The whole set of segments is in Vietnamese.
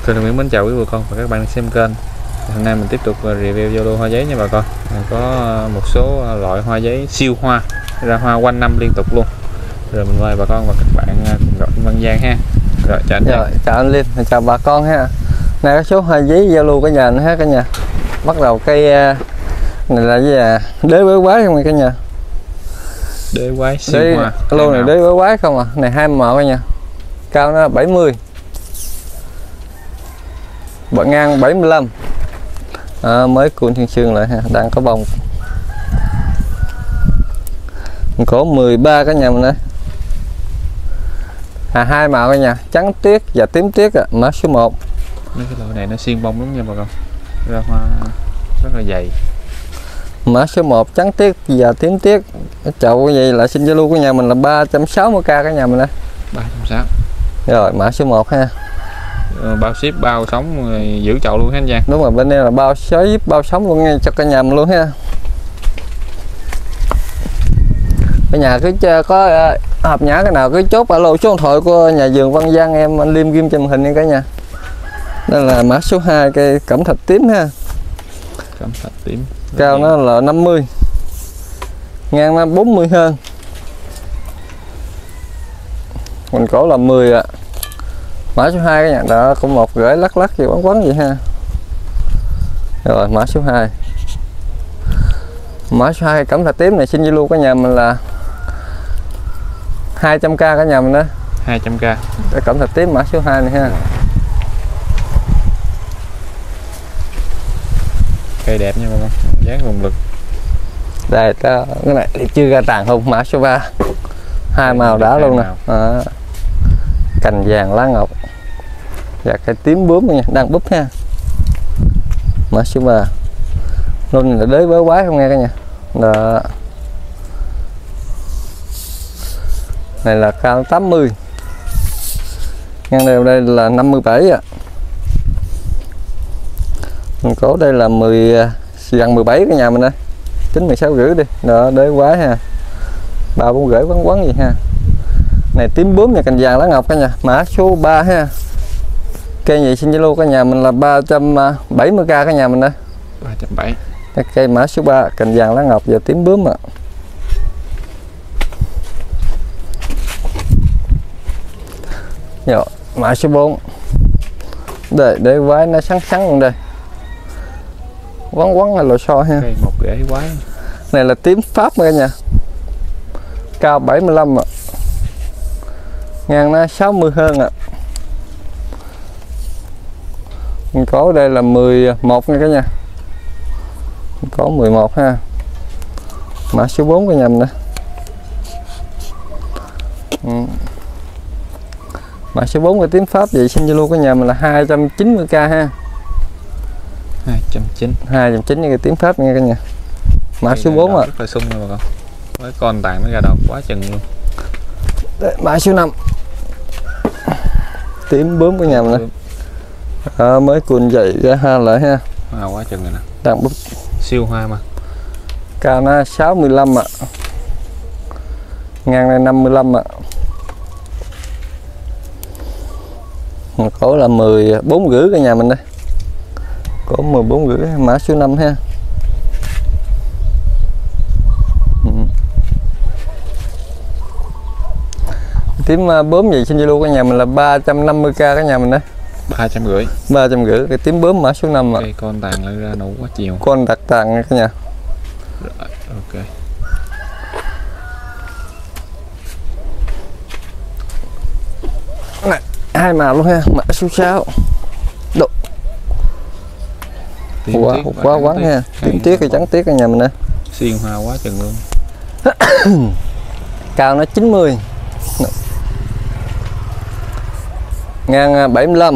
Tôi Nguyễn mến chào quý bà con và các bạn đang xem kênh. Hôm nay mình tiếp tục review giao lưu hoa giấy nha bà con. Có một số loại hoa giấy siêu hoa, ra hoa quanh năm liên tục luôn. Rồi mình mời bà con và các bạn cùng gặp Văn Giang ha. Rồi chào anh. Rồi, chào anh Liêm, chào bà con ha. Này có số hoa giấy giao lưu cả nhà nữa ha cả nhà. Bắt đầu cây này là gì à? Đế bới quái không cả nhà? Đế quái siêu hoa. Lô này đế bới quái không à? Này 2 màu cả nhà. Cao nó 70. Bậc ngang 75. Mới cuốn thiên sương lại ha, đang có bông. Có 13 cả nhà mình đây. 2 màu cả nhà, trắng tuyết và tím tuyết à, mã số 1. Mấy cái loại này nó xiên bông lắm nha bà con. Ra hoa rất là dày. Mã số 1 trắng tuyết và tím tuyết. Cái chậu như vậy là xin giao lưu của nhà mình là 360k cả nhà mình đây. 360. Rồi mã số 1 ha. Bao ship bao sống giữ chậu luôn ha anh Giang. Đúng rồi, bên đây là bao ship bao sống luôn ngay cho cả nhà mình luôn ha. Cả nhà cứ có hợp nhã cái nào cứ chốt alo số điện thoại của nhà vườn Văn Giang, em anh Liêm ghim trên hình nha cả nhà. Đây là mã số 2 cây cẩm thạch tím ha. Cẩm thạch tím. Cao nó là 50. Ngang nó 40 hơn. Mình cổ là 10 ạ. Mã số 2 cái nhà đó cũng một rễ lắc lắc gì quấn quấn vậy ha. Rồi mã số 2. Mã số 2 cẩm thạch tím này xin giao lưu cả nhà mình là 200k cả nhà mình đó. 200k. Cái cẩm thạch tím mã số 2 này ha. Cây đẹp nha bà con, dáng vùng lực. Đây cái này chưa ra tàn không, mã số 3. 2 màu đá luôn nè. Cành vàng lá ngọc và cây tím bướm nha, đang búp ha. Mã số 3. Luôn là đế với quái không nghe cả nhà. Đó. Này là cao 80. Ngang đều đây là 57 ạ. Mình có đây là 10 gần 17 cái nhà mình đây. 16 rưỡi đi. Đó, đế quái ha. 3-4 rưỡi quấn quấn gì ha. Này tím bướm và cành vàng lá ngọc cả nhà. Mã số 3 ha. Cây gì xin zalo cả nhà mình là 370k cả nhà mình đây. 370. Cây mã số 3 cành vàng lá ngọc và tím bướm ạ. Rồi, mã số 4. Đây, để quái nó sáng sáng luôn đây. Quấn quấn là lò xo ha. Cây một rễ quái. Này là tím Pháp cả nhà. Cao 75 ạ. Ngang nó 60 hơn ạ. Mình có đây là 11 nha cả nhà. Mình có 11 ha. Mã số 4 cả nhà mình đây. Mã số 4 cái tím Pháp vậy xin giao lưu của nhà mình là 290k ha. 290 cái tím Pháp nha cả nhà. Mã số 4 ạ. Rất là sung nha bà con. Với con tàn nó ra đọt quá chừng luôn. Đây, mã số 5. Tím bướm của nhà mình đây. Mới cuộn dậy ra ha lại ha. Hoa quá chừng rồi nè. Đang búp. Siêu hoa mà. Cao nó 65 ạ. Ngang này 55 ạ. Cổ là 14 rưỡi cả nhà mình đây. Cổ 14 rưỡi, mã số 5 ha. Tím bướm gì xin zalo cả nhà mình là 350k cả nhà mình đấy. 350. 350 cái tím bướm mã số 5 ạ. Cây con tàn lại ra nụ quá chiều. Con đặc tàn nha cả nhà. Rồi, ok. Này, 2 màu luôn ha, mã số 6. Độ. Quá quán ha. Tím tuyết cái trắng tuyết cả nhà mình đây. Xiên hoa quá chừng luôn. Cao nó 90. Ngang 75.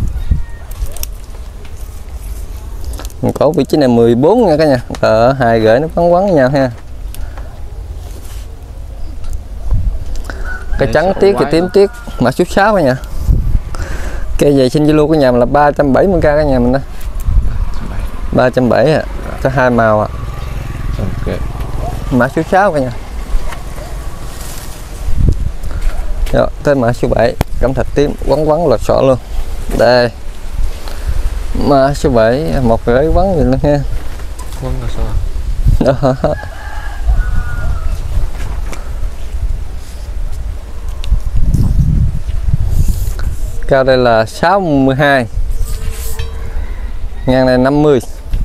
Mình có vị trí này 14 nha cả nhà. Ở 2 rễ nó quấn quấn với nhau ha. Cái trắng tiết cái tím tiết mã số 6 cả nhà. Cây giày xin zalo của nhà mình là 370k cả nhà mình đó. 370 ạ. Có 2 màu ạ. Ok. Mã số 6 cả nhà. Rồi, tới mã số 7 cẩm thạch tím quấn quấn lọt sọ luôn. Đây Mã số 7 một rưỡi vắng vậy luôn ha. Vâng là sao? Đó. Cao đây là 62, ngang này 50,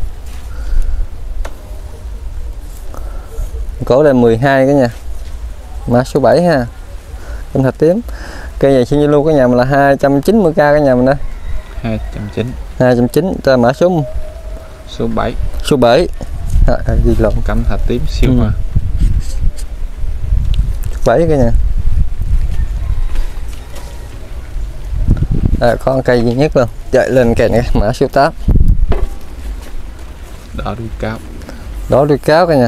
cổ đây 12 cái nha. Mã số 7 ha, cam thạch tím. Cây này xin luôn cái nhà mình là 290k cái nhà mình đó. 290. 290 ta mã số 7. Số 7. Gì lộn. Cẩm thạch tím siêu hoa. 7 cái nha. Có cây duy nhất luôn. Chạy lên kèn này mã số 8. Đỏ đuôi cáo. Đỏ đuôi cáo cái nha.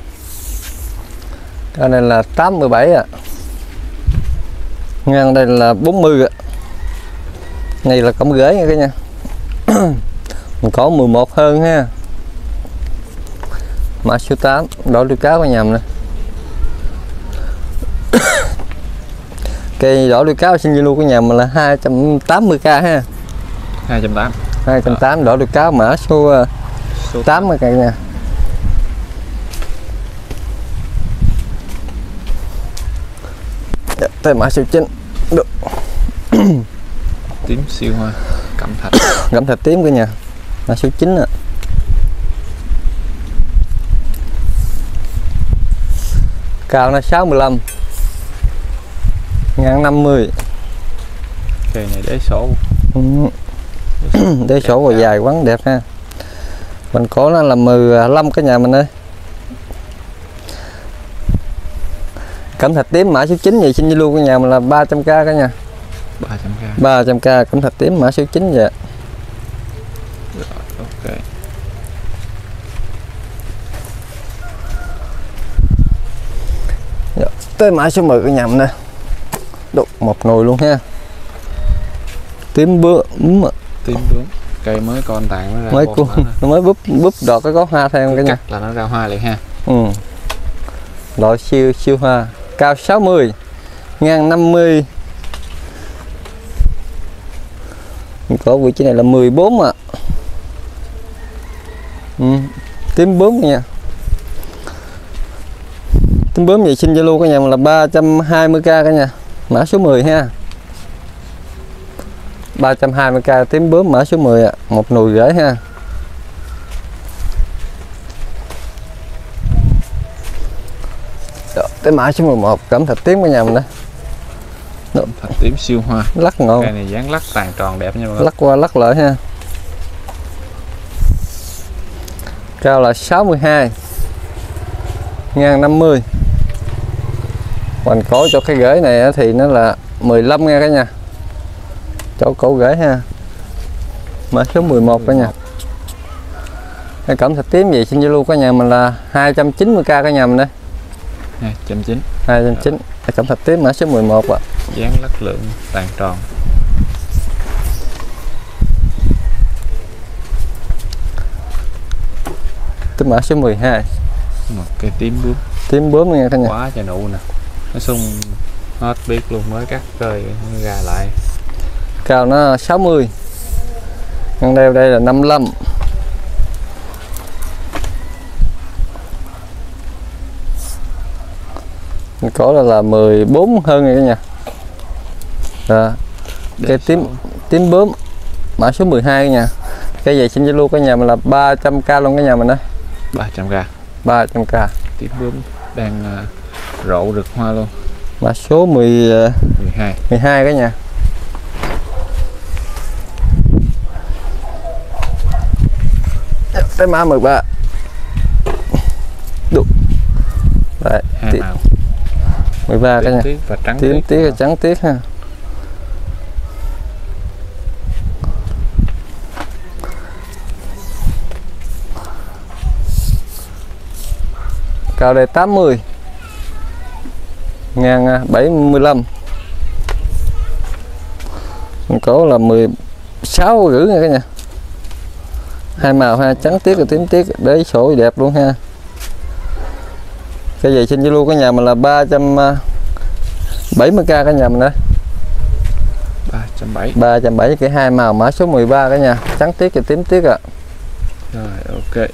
Cái này là 87 ạ. Ngang đây là 40 ạ. Này là cổng rễ nha cái nha. Mình có 11 hơn ha. Mã số 8 đỏ đuôi cáo cái nhầm nè. Cây đỏ đuôi cáo xin luôn cái nhà mình là 280k ha. 280. 280 đỏ đuôi cáo mã số 8 cái nha. Tới mã số 9. Được. Tím siêu hoa, cẩm thạch. Cẩm thạch tím cái nhà. Mã số 9 ạ. Cao nó 65, ngang 50. Cây này đế sổ. Đế sổ và dài quắn đẹp ha. Mình cổ nó là 15 cái nhà mình ơi. Cẩm thạch tím mã số 9 vậy xin luôn cái nhà mình là 300k cái nha. 300k. 300k cẩm thạch tím mã số 9 vậy. Rồi, ok. Rồi, tới mã số 10 cái nhà mình nè. Đục một nồi luôn ha. Tím bướm. Tím bướm. Cây mới con tàn nó ra. Mới cuốn, nó mới búp đọt cái có hoa thêm cái nha. Là nó ra hoa liền ha. Loại siêu hoa, cao 60, ngang 50. Có vị trí này là 14 ạ. Tím bướm nha. Tím bướm vậy xin Zalo cái nhà mình là 320k cả nhà. Mã số 10 ha. 320k tím bướm mã số 10 ạ. Một nồi rễ ha. Rồi, tới mã số 11 cẩm thạch tím của nhà mình đó. Cẩm thạch tím siêu hoa. Lắc ngon. Cây này dáng lắc tàn tròn đẹp nha mọi người. Lắc qua lắc lại ha. Cao là 62, ngang 50. Hoành cổ cho cái rễ này thì nó là 15 nha cả nhà. Chỗ cổ rễ ha. Mã số 11 cả nhà. Cái cẩm thạch tím gì xin Zalo cả nhà mình là 290k cả nhà mình đây. 290. 290. Cái cẩm thạch tím mã số 11 ạ. Dáng lắc lượng tàn tròn. Tới mã số 12. Một cây tím bướm. Tím bướm nha cả nhà. Quá trời nụ nè. Nó sung hết biết luôn, mới cắt rơi ra lại. Cao nó 60. Ngăn đeo đây là 55. Có là 14 hơn rồi cả nhà. Rồi. Cây tím bướm mã số 12 nha. Cây vậy xin Zalo cả nhà mình là 300k luôn cả nhà mình đó. 300k. 300k. Tím bướm đang rộ rực hoa luôn. Mã số 12 cả nhà. Tới mã 13. Đúng. Đấy, hai màu. 13 cả nhà. Tím và trắng tím tiết và trắng tiết ha. Cao đây 80, ngang 75. Cổ là 16 rưỡi nha cả nhà. Hai màu ha, trắng tiết và tím tiết, đế sổ đẹp luôn ha. Cái gì xin Zalo cả nhà mình là 370k cả nhà mình đó. 170. 370 cái hai màu mã số 13 cả nhà, trắng tiết và tím tiết ạ. Rồi ok.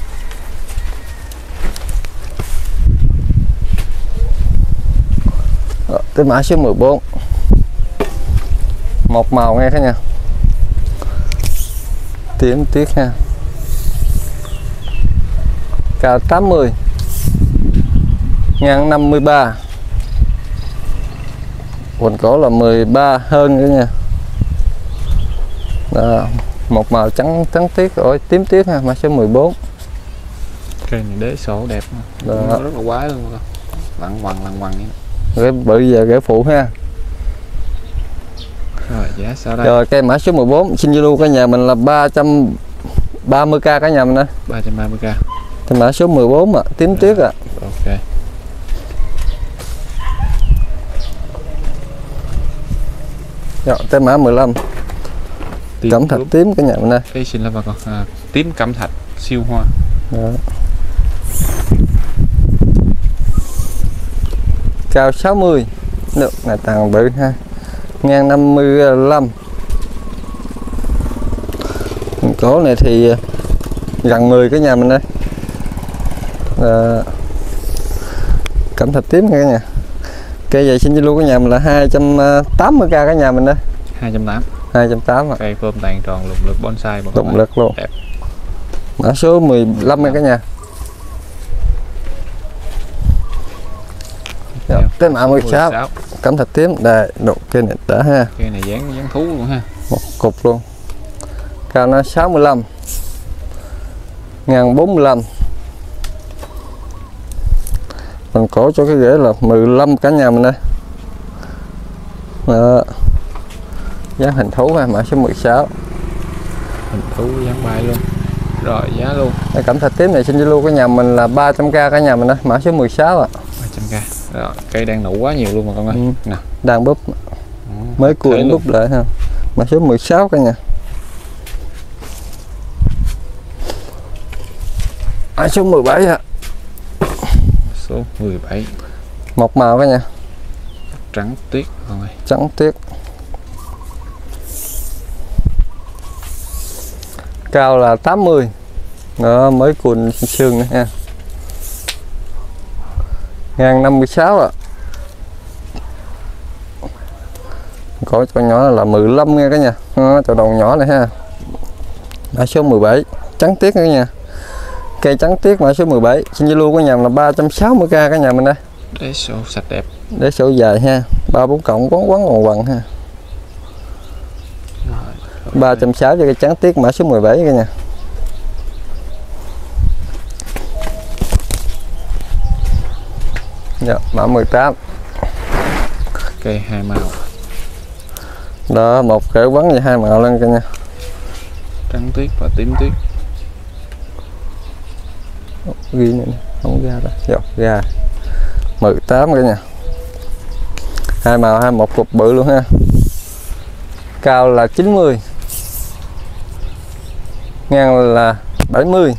Tới mã số 14. Một màu nghe cả nhà. Tím tiết ha. Cao 80. Ngang 53. Quần cổ là 13 hơn nữa nha. Đó, một màu trắng tiết rồi tím tiết ha, mã số 14. Cây này đế sổ đẹp. Đó. Rất là quái luôn. Lặng quằn vậy. Cái bự giờ cái phụ ha. Rồi giá sao đây? Rồi cây mã số 14 xin Zalo cả nhà mình là 330k cả nhà mình đó. 330k. Cây mã số 14 ạ, tím tiết ạ. Ok. Rồi cây mã 15. Tím Cẩm thạch tím cả nhà mình đây. Đây xin lỗi bà con. Tím cẩm thạch siêu hoa. Đó. Cao 60. Được, này tàng bự ha. Ngang 55. Cổ này thì gần 10 cái nhà mình đây. Cẩm thạch tím cả nhà. Cây vậy xin Zalo của nhà mình là 280k cả nhà mình đây. 280. 280 ạ. Cây phơm tàn tròn lục lực bonsai bà con. Động lực luôn. Đẹp. Mã số 15 nha cả nhà. Rồi, tới mã 16. Cẩm thạch tím đây, độ cây này đã ha. Cây này dáng thú luôn ha. Một cục luôn. Cao nó 65. Ngang 45. Phần cổ cho cái rễ là 15 cả nhà mình đây. Đó. Dáng hình thú ha, mã số 16. Hình thú dáng bay luôn. Rồi giá luôn. Cái cẩm thạch tím này xin Zalo của nhà mình là 300k cả nhà mình đó, mã số 16 ạ. 300k. Rồi, cây đang nụ quá nhiều luôn mà con ơi. Nè. Đang búp. Mới cuộn búp lại ha. Mã số 16 cả nhà. Mã số 17 ạ. Số 17. Một màu cả nhà. Trắng tuyết con ơi. Trắng tuyết. Cao là 80. Đó, mới cuộn xương nữa ha. Ngang 56 ạ. Có cho nhỏ là 15 nha cả nhà. Đó, cho đầu nhỏ này ha. Mã số 17. Trắng tuyết cả nhà. Cây trắng tuyết mã số 17. Xin Zalo của nhà là 360k cả nhà mình đây. Đế sổ sạch đẹp. Đế sổ dài ha. 34 cộng quấn quằn ha. 360 cho cây trắng tuyết mã số 17 cả nhà. Dạ, mã 18. Cây hai màu. Đó, một kẻ quấn vậy hai màu lên cả nhà. Trắng tuyết và tím tuyết. Ghi này không ra đâu. Dạ, ra. 18 cả nhà. Hai màu hai một cục bự luôn ha. Cao là 90. Ngang là 70.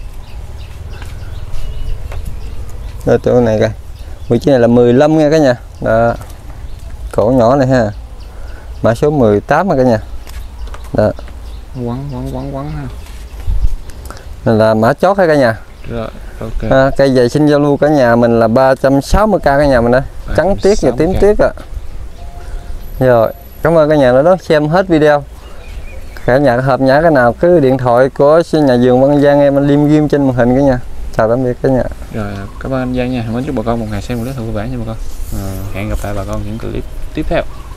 Rồi chỗ này coi. Vị trí này là 15 nha cả nhà. Đó. Cổ nhỏ này ha. Mã số 18 cả nhà. Đó. Quấn ha. Này là mã chót hay cả nhà. Rồi, ok. Cây giày xin giao lưu cả nhà mình là 360k cả nhà mình đó. Trắng tuyết và tím tuyết ạ. Rồi, cảm ơn cả nhà đã xem hết video. Cả nhà hợp nhã cái nào cứ điện thoại của nhà vườn Văn Giang em anh liêm ghim trên màn hình cả nhà. Chào tạm biệt cả nhà. Rồi, cảm ơn anh Giang nha. Mến chúc bà con một ngày xem một rất vui vẻ nha bà con. Hẹn gặp lại bà con những clip tiếp theo.